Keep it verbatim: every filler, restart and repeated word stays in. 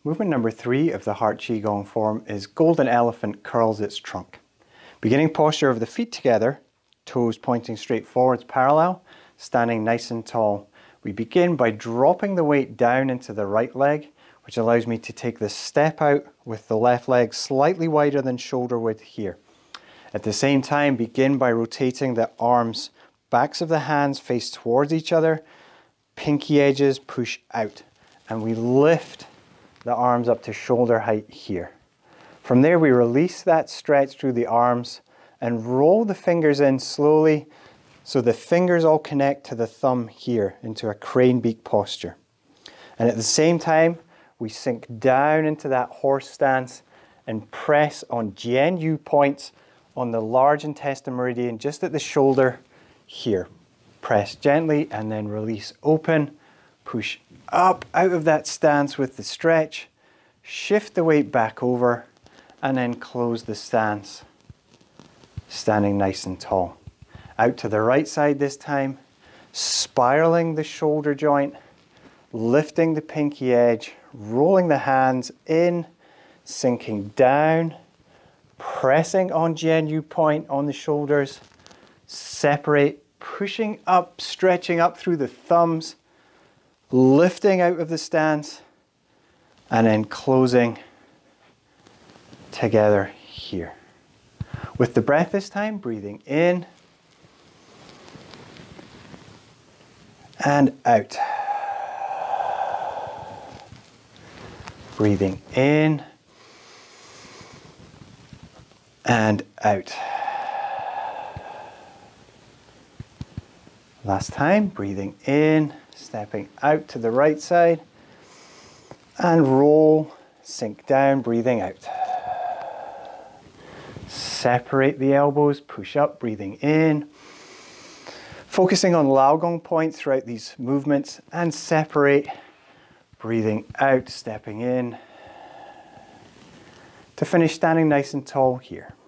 Movement number three of the Heart Qigong form is Golden Elephant curls its trunk. Beginning posture of the feet together, toes pointing straight forwards parallel, standing nice and tall. We begin by dropping the weight down into the right leg, which allows me to take the step out with the left leg slightly wider than shoulder width here. At the same time, begin by rotating the arms, backs of the hands face towards each other, pinky edges push out, and we lift the arms up to shoulder height here. From there we release that stretch through the arms and roll the fingers in slowly so the fingers all connect to the thumb here into a crane beak posture. And at the same time we sink down into that horse stance and press on Jian Yu points on the large intestine meridian just at the shoulder here. Press gently and then release open, push up out of that stance with the stretch, shift the weight back over, and then close the stance, standing nice and tall. Out to the right side this time, spiraling the shoulder joint, lifting the pinky edge, rolling the hands in, sinking down, pressing on Jian Yu point on the shoulders, separate, pushing up, stretching up through the thumbs, lifting out of the stance, and then closing together here. With the breath this time, breathing in and out. Breathing in and out. Last time, breathing in, stepping out to the right side, and roll, sink down, breathing out. Separate the elbows, push up, breathing in. Focusing on Lao Gong point throughout these movements, and separate, breathing out, stepping in. To finish standing nice and tall here.